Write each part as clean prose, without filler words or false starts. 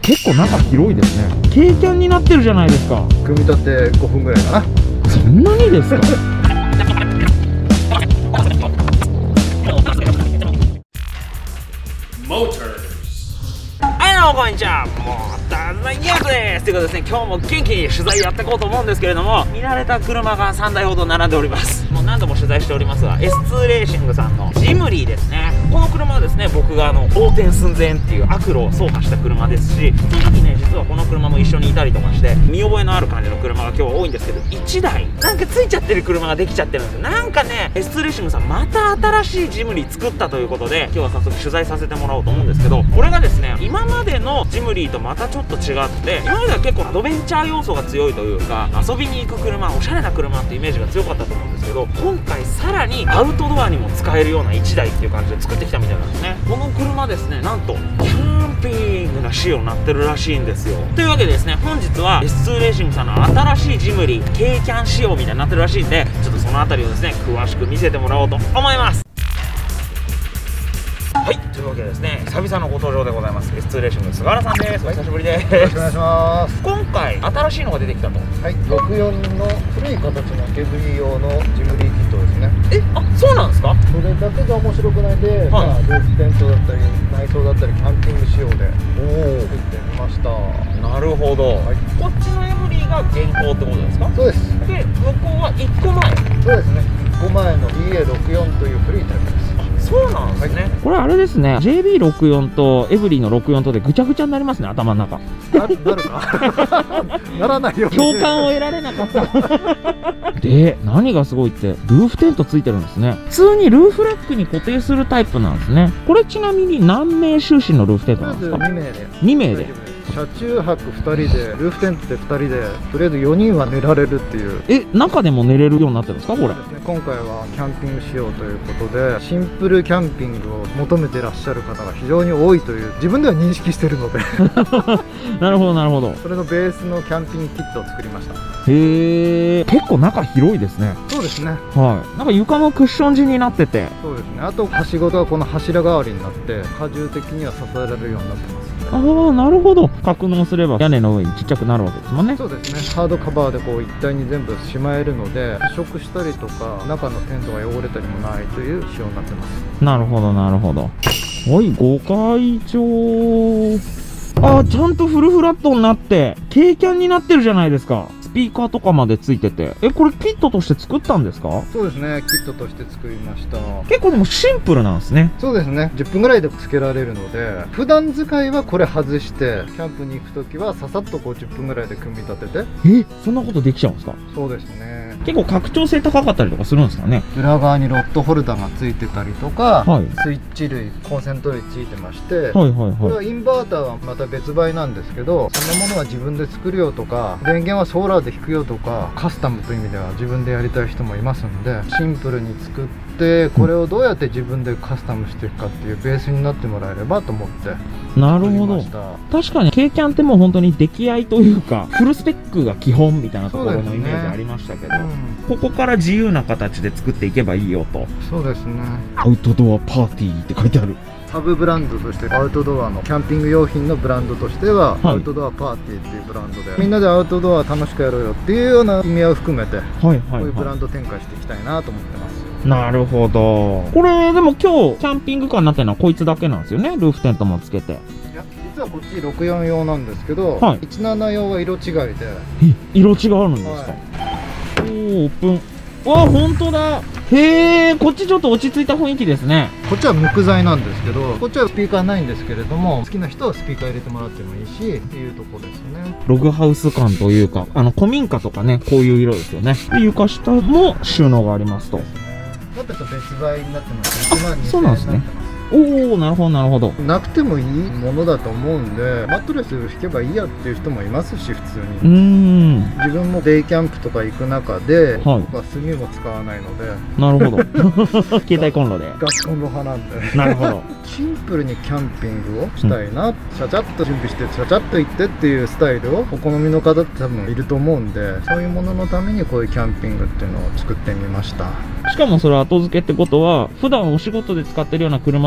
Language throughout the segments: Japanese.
結構中広いですね。軽キャンになってるじゃないですか。 組み立て5分ぐらいかな。 そんなにですか？はい、どうもこんにちは。もうダザイヤークです。ということでですね、今日も元気に取材やっていこうと思うんですけれども、見慣れた車が3台ほど並んでおります。もう何度も取材しておりますが、S2 レーシングさんのジムリーですね。この車はですね、僕が横転寸前っていう悪路を走破した車ですし、その時ね、実はこの車も一緒にいたりとかして、見覚えのある感じの車が今日は多いんですけど、1台なんかついちゃってる車ができちゃってるんですよ。なんかね、S2 レーシングさんまた新しいジムリー作ったということで、今日は早速取材させてもらおうと思うんですけど、これがですね、今までのジムリーとまたちょっと違って、今までは結構アドベンチャー要素が強いというか、遊びに行く車、おしゃれな車ってイメージが強かったと思うんですけど、今回さらにアウトドアにも使えるような1台っていう感じで作ってきたみたいなんですね。この車ですね、なんとキャンピングな仕様になってるらしいんですよ。というわけでですね、本日は S2 レーシングさんの新しいジムリー軽キャン仕様みたいになってるらしいんで、ちょっとその辺りをですね、詳しく見せてもらおうと思います。はい、というわけでですね、久々のご登場でございます。 S2 レーシング菅原さんです。お久しぶりです。 よろしくお願いします。 今回新しいのが出てきたと。 はい、64の古い形のケブリ用のジムリーキットですね。 あ、そうなんですか？ それだけが面白くないで、ルーフテントだったり内装だったりキャンピング仕様で作ってみました。 なるほど、はい、こっちのエブリーが現行ってことですか？ そうです。 で、向こうは1個前。 そうですね、1個前の BA64 という古いタイプです。 そうなんですね、はい、これあれですね、 JB64 とエブリーの64とでぐちゃぐちゃになりますね、頭の中。 なるかならないように共感を得られなかったで、何がすごいってルーフテントついてるんですね。普通にルーフラックに固定するタイプなんですね。これちなみに何名就寝のルーフテントなんですか？ 2名で。 2名で車中泊2人で、ルーフテントで2人で、とりあえず4人は寝られるっていう。 中でも寝れるようになってるんですか、これ？ そうですね、今回はキャンピング仕様ということで、シンプルキャンピングを求めてらっしゃる方が非常に多いという、自分では認識してるのでなるほどなるほど。 それのベースのキャンピングキットを作りました。 へえ、結構中広いですね。 そうですね、 はい、なんか床もクッション地になってて。 そうですね、あとはしごがこの柱代わりになって荷重的には支えられるようになってます。 ああ、なるほど。格納すれば屋根の上にちっちゃくなるわけですもんね。 そうですね、ハードカバーでこう一体に全部しまえるので、腐食したりとか中のテントが汚れたりもないという仕様になってます。 なるほどなるほど。はい、ご会長。ああ、ちゃんとフルフラットになって軽キャンになってるじゃないですか。スピーカーとかまでついてて、これキットとして作ったんですか？ そうですね、キットとして作りました。 結構でもシンプルなんですね。 そうですね、10分ぐらいでつけられるので、普段使いはこれ外してキャンプに行くときはささっとこう10分ぐらいで組み立てて。 そんなことできちゃうんですか？ そうですね、 結構拡張性高かったりとかするんですかね。 裏側にロッドホルダーがついてたりとか、 はい、 スイッチ類、コンセント類ついてまして、 はいはいはい、 これはインバーターはまた別売なんですけど、そんなものは自分で作るよとか、電源はソーラーで引くよとか、カスタムという意味では自分でやりたい人もいますので、シンプルに作ってこれをどうやって自分でカスタムしていくかっていうベースになってもらえればと思って作りました。なるほど。確かに軽キャンってもう本当に出来合いというかフルスペックが基本みたいなところのイメージありましたけど、ここから自由な形で作っていけばいいよと。 そうですね、 アウトドアパーティーって書いてある。 サブブランドとしてアウトドアのキャンピング用品のブランドとしては、アウトドアパーティーっていうブランドで、みんなでアウトドア楽しくやろうよっていうような意味合いを含めて、こういうブランド展開していきたいなと思ってます。 なるほど。これでも今日キャンピングカーになってるのはこいつだけなんですよね、ルーフテントもつけて。いや、実はこっち64用なんですけど、17用は色違いで。 色違いあるんですか？おー、オープン。わあ、本当だ。へえ、こっちちょっと落ち着いた雰囲気ですね。 こっちは木材なんですけど、こっちはスピーカーないんですけれども、好きな人はスピーカー入れてもらってもいいしっていうところですね。 ログハウス感というか、古民家とかね、こういう色ですよね。で、床下も収納がありますと。 だって別売になってます。1万2000円。 そうなんですね。おお、なるほどなるほど。 なくてもいいものだと思うんで、マットレス引けばいいやっていう人もいますし、普通に。自分もデイキャンプとか行く中で、僕は炭も使わないので。 なるほど。携帯コンロで。 ガスコンロ派なんで。 なるほど。 シンプルにキャンピングをしたいな、ちゃちゃっと準備してちゃちゃっと行ってっていうスタイルをお好みの方って多分いると思うんで、そういうもののためにこういうキャンピングっていうのを作ってみました。 しかもそれ後付けってことは、普段お仕事で使ってるような車だ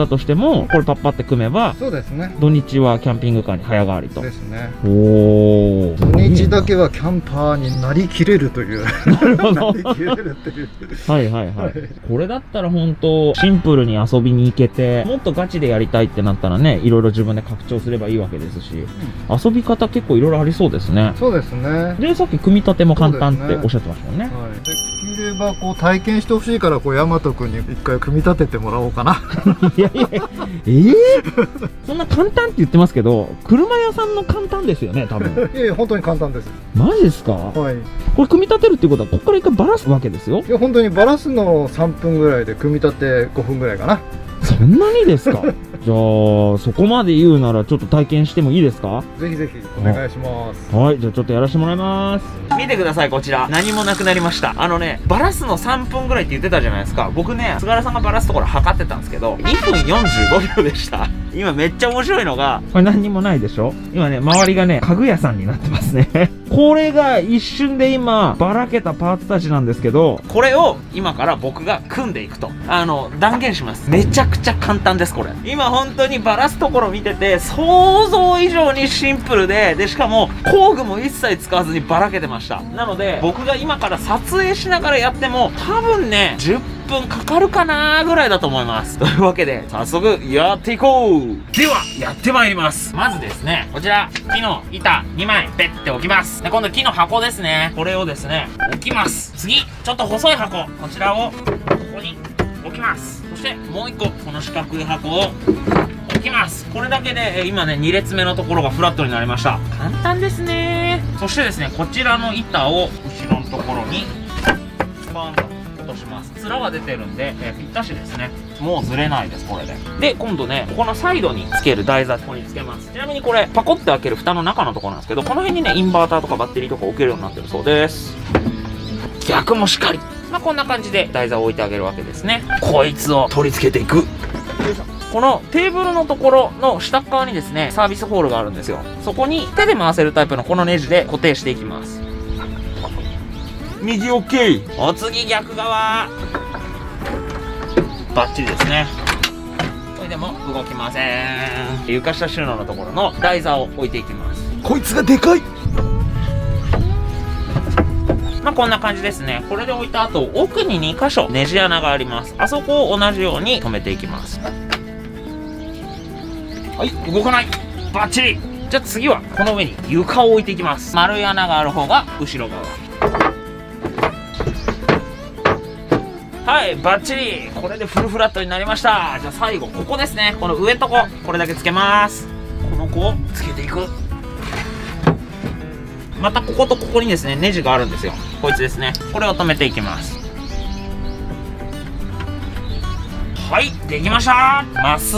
だとしてもこれパッパって組めば、 そうですね。 土日はキャンピングカーに早変わりと。 ですね。 おお。 土日だけはキャンパーになりきれるという。 なるほど。 なりきれるっていう。 はいはいはい。これだったら本当シンプルに遊びに行けて、もっとガチでやりたいってなったらね、いろいろ自分で拡張すればいいわけですし、遊び方結構いろいろありそうですね。 そうですね。 で、さっき組み立ても簡単っておっしゃってましたもんね。 はい。できればこう体験してほしいから、こう大和くんに一回組み立ててもらおうかな。 いやいや、そんな簡単って言ってますけど、車屋さんの簡単ですよね、多分。 いやいや、本当に簡単です。 マジですか？ はい。 これ組み立てるっていうことは、ここから一回バラすわけですよ。 いや、本当にバラすの3分ぐらいで、組み立て5分ぐらいかな。 そんなにですか？じゃあそこまで言うならちょっと体験してもいいですか？ ぜひぜひお願いします。 はい、じゃあちょっとやらせてもらいます。見てください、こちら何もなくなりました。バラすの3分ぐらいって言ってたじゃないですか。僕ね、菅原さんがバラすところ測ってたんですけど、2分45秒でした。今めっちゃ面白いのが、これ何にもないでしょ。今ね、周りがね、家具屋さんになってますね。これが一瞬で今ばらけたパーツたちなんですけど、これを今から僕が組んでいくと断言します。めちゃくちゃ簡単です。これ今本当にバラすところ見てて、想像以上にシンプルで、しかも工具も一切使わずにばらけてました。なので僕が今から撮影しながらやっても多分ね10分かかるかなーぐらいだと思います。というわけで早速やっていこう。ではやってまいります。まずですね、こちら木の板2枚ペッて置きます。で、今度木の箱ですね、これをですね置きます。次ちょっと細い箱、こちらをここに置きます。そしてもう1個この四角い箱を置きます。これだけで今ね2列目のところがフラットになりました。簡単ですね。そしてですね、こちらの板を後ろのところにバンと落とします。面が出てるんで、ぴったしですね。もうずれないです、これで。で、今度ね、ここのサイドにつける台座、ここにつけます。ちなみにこれパコって開ける蓋の中のところなんですけど、この辺にねインバーターとかバッテリーとか置けるようになってるそうです。逆もしっかり、こんな感じで台座を置いてあげるわけですね。こいつを取り付けていく。このテーブルのところの下側にですねサービスホールがあるんですよ。そこに手で回せるタイプのこのネジで固定していきます。右 OK。 お次逆側バッチリですね。これでも動きません。床下収納のところの台座を置いていきます。 こいつがでかい。 こんな感じですね。これで置いた後、奥に2箇所ネジ穴があります。あそこを同じように留めていきます。はい、動かない。バッチリ。じゃあ次はこの上に床を置いていきます。丸い穴がある方が後ろ側。はい、バッチリ。これでフルフラットになりました。じゃあ最後ここですね、この上とこ、これだけつけます。この子をつけていく。またこことここにですねネジがあるんですよ。こいつですね、これを止めていきます。はい、できました。マス。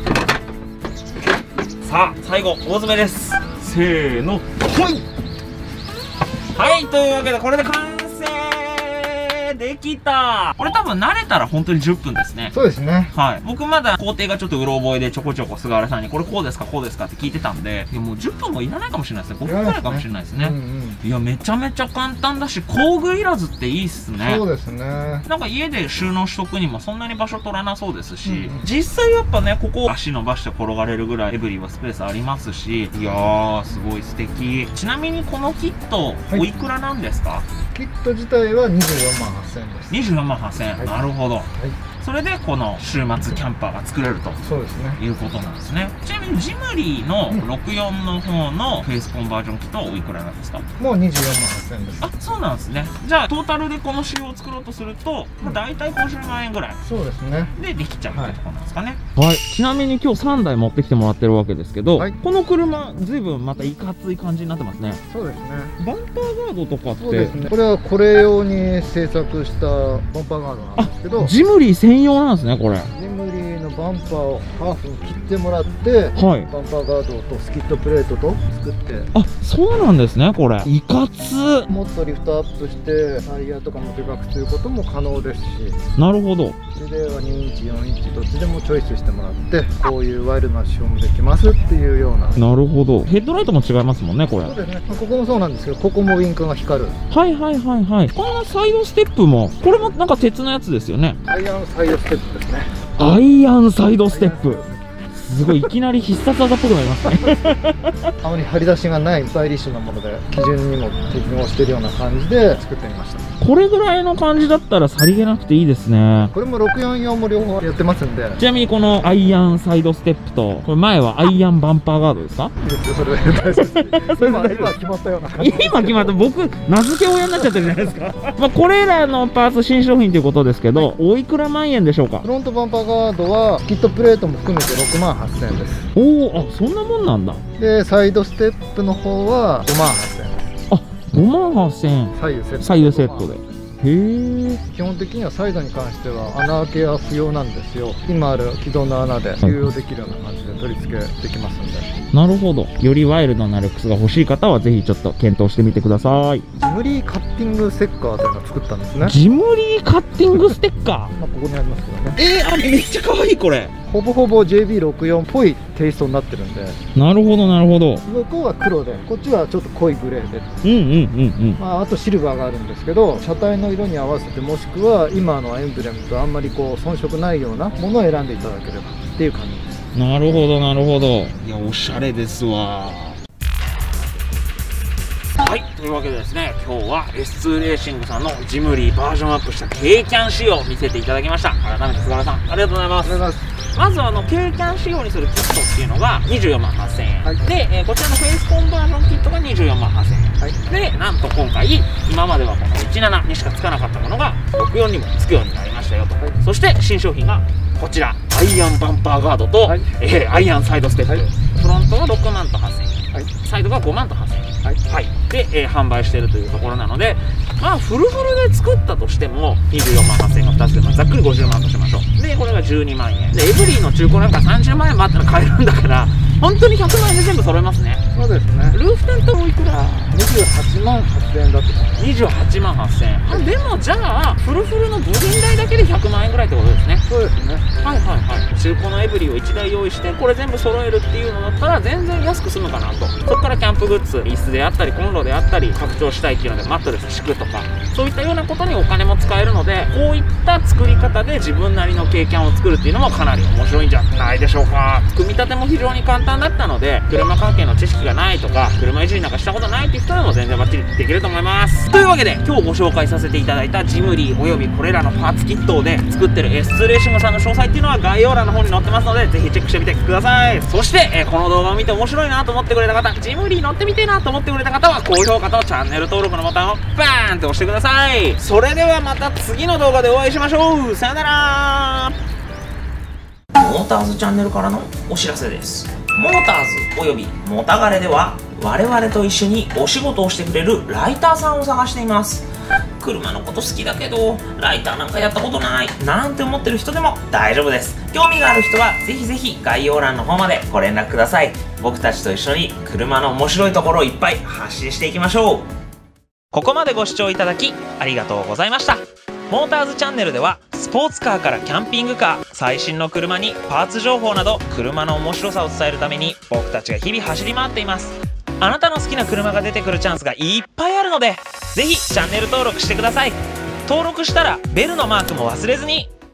さあ最後大詰めです。せーの、ほい。はい、というわけでこれで完成できた。これ多分慣れたら本当に10分ですね。 そうですね。 はい。僕まだ工程がちょっとうろ覚えでちょこちょこ菅原さんにこれこうですかこうですかって聞いてたんで、いやもう10分もいらないかもしれないですね。5分くらいかもしれないですね。いやめちゃめちゃ簡単だし、工具いらずっていいっすね。 そうですね。 なんか家で収納しとくにもそんなに場所取らなそうですし、実際やっぱねここ足伸ばして転がれるぐらいエブリィはスペースありますし、いやーすごい素敵。ちなみにこのキットおいくらなんですか？ キット自体は24万8000円です。 24万8000円、なるほど。それでこの週末キャンパーが作れるとそうですねいうことなんですね。ちなみにジムリーの64の方のフェイスコンバージョンキットはおいくらなんですか？ もう24万8000円です。 あ、そうなんですね。じゃあトータルでこの仕様を作ろうとすると、大体50万円ぐらいそうですねでできちゃうってところなんですかね。はい、ちなみに今日3台持ってきてもらってるわけですけど、この車ずいぶんまたいかつい感じになってますね。 そうですね。 バンパーガードとかって、 そうですね、これはこれ用に製作したバンパーガードなんですけど、 ジムリー専用なんですね。これジムリーのバンパーをハーフに切ってもらって、バンパーガードとスキットプレートと作って。あ、 そうなんですね。これいかつ。 もっとリフトアップしてタイヤとかもでかくすることも可能ですし。 なるほど。 それでは2インチ4インチどっちでもチョイスしてもらって、こういうワイルドな仕様もできますっていうような。 なるほど。ヘッドライトも違いますもんねこれ。 そうですね、ここもそうなんですけど、ここもウインカーが光る。 はいはいはいはい。このサイドステップもこれもなんか鉄のやつですよね。 タイヤのサイドステップですね。 アイアンサイドステップ、すごいいきなり必殺技っぽくなりますね。 あまり張り出しがないスタイリッシュなもので、基準にも適合しているような感じで作ってみました。 これぐらいの感じだったらさりげなくていいですね。 これも644も両方やってますんで。 ちなみにこのアイアンサイドステップと、これ前はアイアンバンパーガードですか？ いいですよ、それで大丈夫です。今決まったような感じ。 今決まった。僕名付け親になっちゃってるじゃないですか。まあこれらのパーツ新商品ということですけど、おいくら万円でしょうか？ フロントバンパーガードはスキットプレートも含めて6万8000円です。 おお、あ、そんなもんなんだ。 でサイドステップの方は5万8000円です。 あ、5万8000円。左右セットで。へえ。 基本的にはサイドに関しては穴開けは不要なんですよ。今ある既存の穴で収容できるような感じで取り付けできますんで。 なるほど。よりワイルドなルックスが欲しい方はぜひちょっと検討してみてください。 ジムリーカッティングステッカーというのを作ったんですね。 ジムリーカッティングステッカー。 まあここにありますけどね。 あ、めっちゃ可愛いこれ。 ほぼほぼ JB64 っぽいテイストになってるんで。 なるほどなるほど。 向こうは黒で、こっちはちょっと濃いグレーで。まああとシルバーがあるんですけど、車体の色に合わせて、もしくは今のエンブレムとあんまりこう遜色ないようなものを選んでいただければっていう感じです。 なるほどなるほど。いや、おしゃれですわ。はい、というわけでですね、今日は S2 レーシングさんのジムリーバージョンアップした軽キャン仕様を見せていただきました。改めて菅原さんありがとうございます。まず軽キャン仕様にするキットっていうのが24万8000円、はい、で、こちらのフェイスコンバージョンキットが24万8000円、はい、でなんと今回今まではこの17にしかつかなかったものが64にもつくようになりましたよと、はい、そして新商品がこちらアイアンバンパーガードと、はい、アイアンサイドステップ、はい、フロントは6万と8000円、はい、サイドが5万と8000円、はいはい、で、販売しているというところなので、まあフルフルで作ったとしても24万8000円が2つで、まあ、ざっくり50万としましょう。でこれが12万円で、エブリィの中古なんか30万円もあったら買えるんだから、本当に100万円で全部揃えますね。そうですね。ルーフテントもいくら？28万8000円だって28万8000円。あ、でもじゃあフルフルの部品代だけで100万円ぐらいってことですね。そうですね。はいはいはい。中古のエブリィを1台用意してこれ全部揃えるっていうのだったら全然安く済むかなと。そこからキャンプグッズ、椅子であったりコンロであったり拡張したいっていうのでマットレス敷くとか、そういったようなことにお金も使えるので、こういった作り方で自分なりの軽キャンを作るっていうのもかなり面白いんじゃないでしょうか。組み立ても非常に簡単だったので、車関係の知識がないとか車いじりなんかしたことないっていう人でも全然バッチリできると思います。というわけで今日ご紹介させていただいたジムリーおよびこれらのパーツキットで作ってる S2 レーシングさんの詳細っていうのは概要欄の方に載ってますので、ぜひチェックしてみてください。そして、この動画を見て面白いなと思ってくれた方、ジムリー乗ってみてえなと思ってくれた方は高評価とチャンネル登録のボタンをバーンって押してください。それではまた次の動画でお会いしましょう。さよなら。モーターズチャンネルからのお知らせです。モーターズおよびモタガレでは我々と一緒にお仕事をしてくれるライターさんを探しています。車のこと好きだけどライターなんかやったことないなんて思ってる人でも大丈夫です。興味がある人はぜひぜひ概要欄の方までご連絡ください。僕たちと一緒に車の面白いところをいっぱい発信していきましょう。ここまでご視聴いただきありがとうございました。モーターズチャンネルではスポーツカーからキャンピングカー、最新の車にパーツ情報など車の面白さを伝えるために僕たちが日々走り回っています。あなたの好きな車が出てくるチャンスがいっぱいあるので、ぜひチャンネル登録してください。登録したらベルのマークも忘れずに。